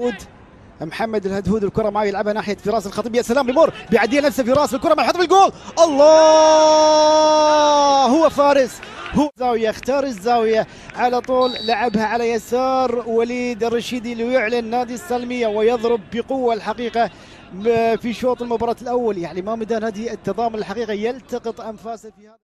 الهدهود. محمد الهدهود الكرة معه يلعبها ناحية فراس الخطيب. يا سلام بيمر بيعديها نفسه فراس الكرة مع حطب الجول. الله هو فارس هو زاوية اختار الزاوية على طول لعبها على يسار وليد الرشيدي ليعلن نادي السالمية ويضرب بقوة الحقيقة في شوط المباراة الأول. يعني ما مدى نادي التضامن الحقيقة يلتقط أنفاسه في هذا